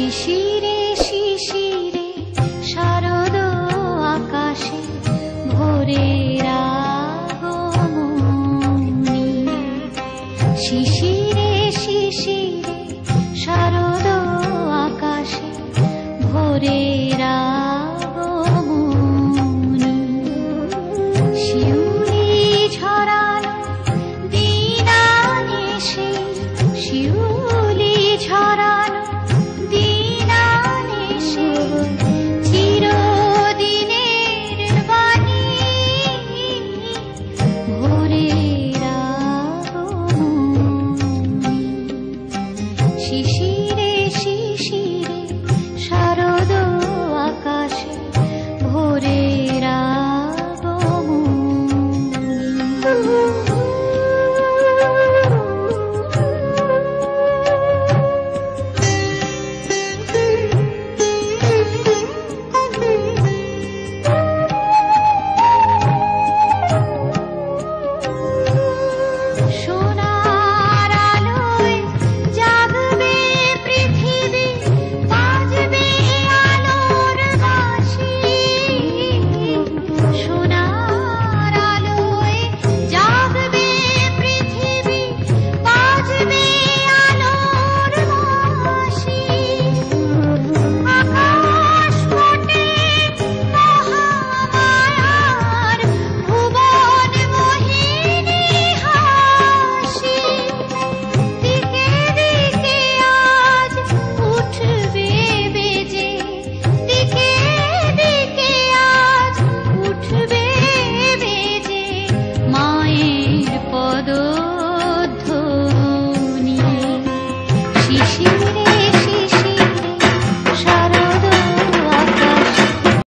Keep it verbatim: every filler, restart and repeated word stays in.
শিশিরে শিশিরে শারদ আকাশে ভোরের আগমনী। শিশিরে শিশিরে শারদ আকাশে ভোরের আগমনী। শিউলি ঝরানো দিন আনেছে, শিউলি ঝরানো দিন আনেছে, চিরদিনের বাণী ভোরের আগমনী। শিশিরে শিশিরে শারদ আকাশে ভোরের সোনার আলোয় জাগবে পৃথিবী, বাজবে আলোর বাঁশি। সোনার আলোয় জাগবে পৃথিবী, বাজবে আলোর বাঁশি। আকাশ ফোটে মহামায়ার, ভুবন মোহিনী হাসি। দিকে দিকে আজ উঠবে বেজে, দিকে দিকে আজ উঠবে বেজে মায়ের পদধ্বনি। শিশিরে